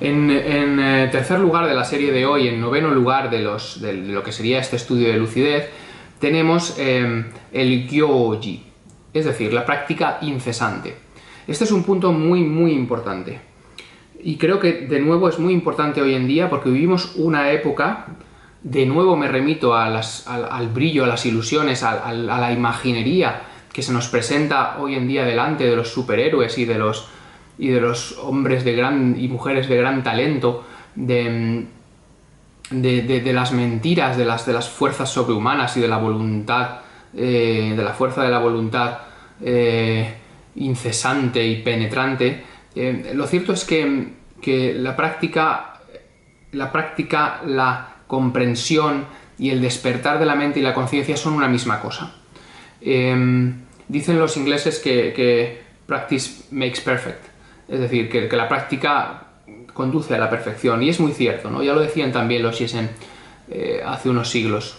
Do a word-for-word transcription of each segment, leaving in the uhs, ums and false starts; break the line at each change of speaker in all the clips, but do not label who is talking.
En, en eh, tercer lugar de la serie de hoy, en noveno lugar de, los, de lo que sería este estudio de lucidez, tenemos eh, el Gyoji, es decir, la práctica incesante. Este es un punto muy, muy importante. Y creo que, de nuevo, es muy importante hoy en día porque vivimos una época, de nuevo me remito a las, al, al brillo, a las ilusiones, a, a, a la imaginería que se nos presenta hoy en día delante de los superhéroes y de los, y de los hombres de gran, y mujeres de gran talento, de, de, de, de las mentiras, de las, de las fuerzas sobrehumanas y de la voluntad, eh, de la fuerza de la voluntad eh, incesante y penetrante. Eh, lo cierto es que, que la práctica, la práctica, la comprensión y el despertar de la mente y la conciencia son una misma cosa. Eh, dicen los ingleses que, que practice makes perfect, es decir, que, que la práctica conduce a la perfección, y es muy cierto, ¿no? Ya lo decían también los Shinzen eh, hace unos siglos.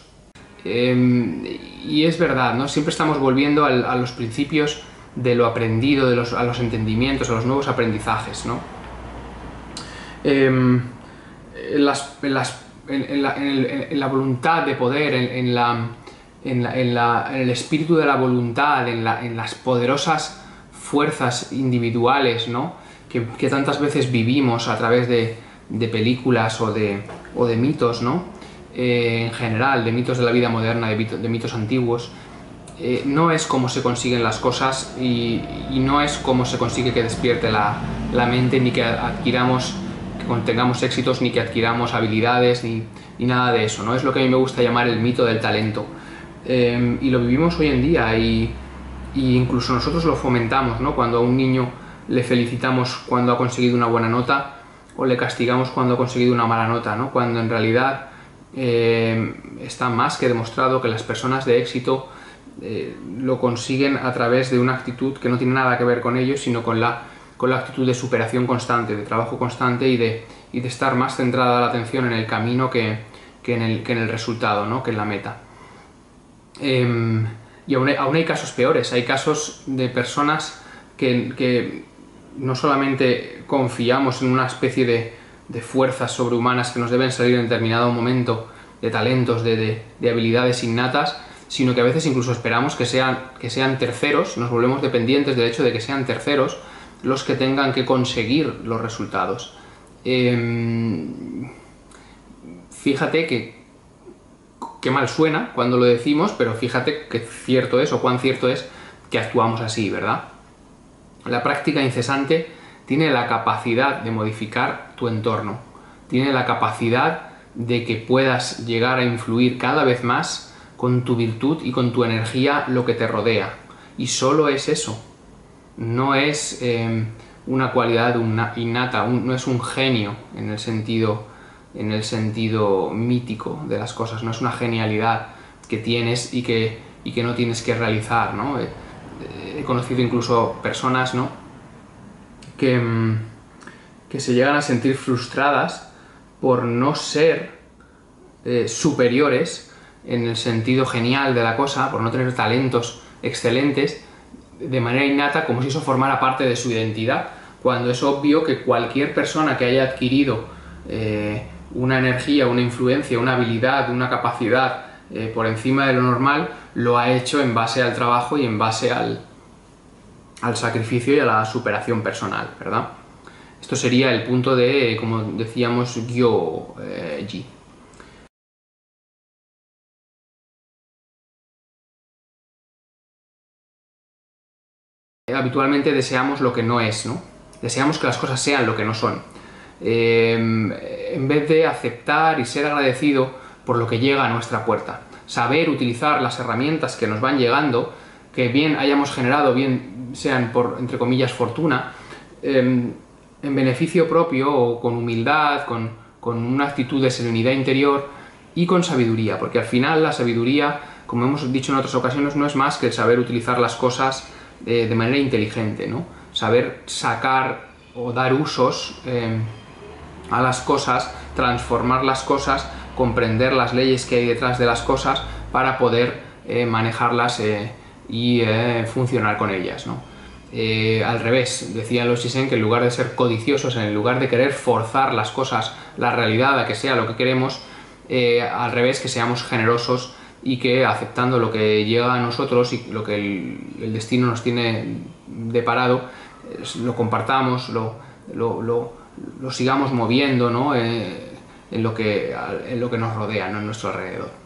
Eh, y es verdad, ¿no? Siempre estamos volviendo al, a los principios de lo aprendido, de los, a los entendimientos, a los nuevos aprendizajes, ¿no? Eh, en, las, en, las, en, en, la, en, el, en la voluntad de poder, en, en, la, en, la, en, la, en el espíritu de la voluntad, en, la, en las poderosas fuerzas individuales, ¿no? que, que tantas veces vivimos a través de, de películas o de, o de mitos, ¿no? Eh, en general, de mitos de la vida moderna, de, de mitos antiguos. Eh, no es como se consiguen las cosas y, y no es como se consigue que despierte la, la mente, ni que adquiramos, que tengamos éxitos, ni que adquiramos habilidades, ni, ni nada de eso, ¿no? Es lo que a mí me gusta llamar el mito del talento. Eh, y lo vivimos hoy en día y, y incluso nosotros lo fomentamos, ¿no? Cuando a un niño le felicitamos cuando ha conseguido una buena nota o le castigamos cuando ha conseguido una mala nota, ¿no? Cuando en realidad eh, está más que demostrado que las personas de éxito Eh, lo consiguen a través de una actitud que no tiene nada que ver con ellos, sino con la, con la actitud de superación constante, de trabajo constante y de, y de estar más centrada la atención en el camino que, que, en, el, que en el resultado, ¿no? Que en la meta. Eh, y aún hay, aún hay casos peores, hay casos de personas que, que no solamente confiamos en una especie de, de fuerzas sobrehumanas que nos deben salir en determinado momento, de talentos, de, de, de habilidades innatas, sino que a veces incluso esperamos que sean, que sean terceros, nos volvemos dependientes del hecho de que sean terceros los que tengan que conseguir los resultados. Eh, fíjate que, que mal suena cuando lo decimos, pero fíjate que cierto es, o cuán cierto es, que actuamos así, ¿verdad? La práctica incesante tiene la capacidad de modificar tu entorno, tiene la capacidad de que puedas llegar a influir cada vez más con tu virtud y con tu energía lo que te rodea. Y solo es eso. No es eh, una cualidad una, innata, un, no es un genio en el, sentido, en el sentido mítico de las cosas, no es una genialidad que tienes y que, y que no tienes que realizar, ¿no? He, he conocido incluso personas, ¿no? que, que se llegan a sentir frustradas por no ser eh, superiores en el sentido genial de la cosa, por no tener talentos excelentes de manera innata, como si eso formara parte de su identidad, cuando es obvio que cualquier persona que haya adquirido eh, una energía, una influencia, una habilidad, una capacidad eh, por encima de lo normal, lo ha hecho en base al trabajo y en base al, al sacrificio y a la superación personal, ¿verdad? Esto sería el punto de, como decíamos, Gyoji. Habitualmente deseamos lo que no es, ¿no? Deseamos que las cosas sean lo que no son. Eh, en vez de aceptar y ser agradecido por lo que llega a nuestra puerta. Saber utilizar las herramientas que nos van llegando, que bien hayamos generado, bien sean por, entre comillas, fortuna, eh, en beneficio propio o con humildad, con, con una actitud de serenidad interior y con sabiduría, porque al final la sabiduría, como hemos dicho en otras ocasiones, no es más que el saber utilizar las cosas de, de manera inteligente, ¿no? Saber sacar o dar usos eh, a las cosas, transformar las cosas, comprender las leyes que hay detrás de las cosas para poder eh, manejarlas eh, y eh, funcionar con ellas, ¿no? eh, al revés, decían los Sisen que en lugar de ser codiciosos, en lugar de querer forzar las cosas, la realidad a que sea lo que queremos, eh, al revés, que seamos generosos y que aceptando lo que llega a nosotros y lo que el, el destino nos tiene deparado, eh, lo compartamos, lo, lo, lo, lo sigamos moviendo, ¿no? eh, en, lo que, en lo que nos rodea, ¿no? En nuestro alrededor.